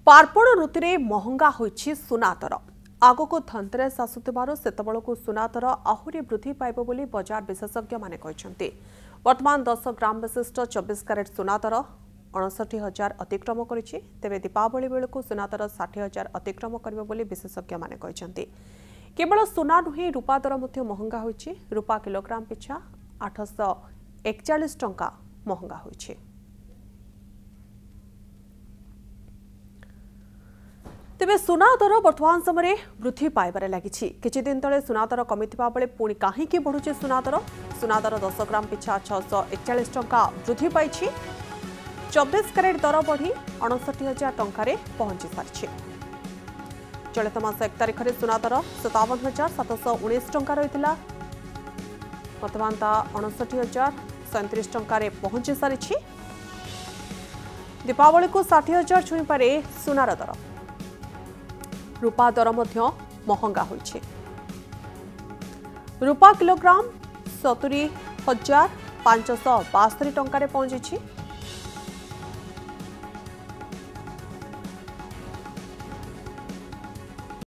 पार्पण ऋतु महंगा होइछि सुना दर आगको धनतेरस आसुथिबारु सेतबेलकु सुना दर आहुरी वृद्धि पाइब बोली बजार विशेषज्ञ माने कहछन्ति। वर्तमान 10 ग्राम विशिष्ट 24 कैरेट सुना दर 59,000 अतिक्रम करिछि। तेबे दीपावली बेलकु सुना दर 60,000 अतिक्रम करिब बोली विशेषज्ञ माने कहछन्ति। केवल सुना नुहे रूपा दर मध्य महंगा होइछि। रूपा किलोग्राम पिछा 841 टंका महंगा होइछि। तेबे सुना दर वर्तमान समय वृद्धि पाइबारे लागिछि। किछि दिन तले सुना दर कमिथिबा बेले पुणी काहेकि बढ़ुछि सुना दर 10 ग्राम पिछा 641 टंका वृद्धि पाइछि। 24 कैरेट दर बढ़ी 59,000 टंकारे पहुंची सारिछि। चलित मास 1 तारिख में सुना दर 57,719 टंका रहिथिला। वर्तमान ता 59,037 टंकारे पहुंची सारिछि। दीपावली को 60,000 छुई पारे सुनार दर। रूपा दर मध्य महंगा होइछि। रूपा किलोग्राम 70,572 टंका पहुंची।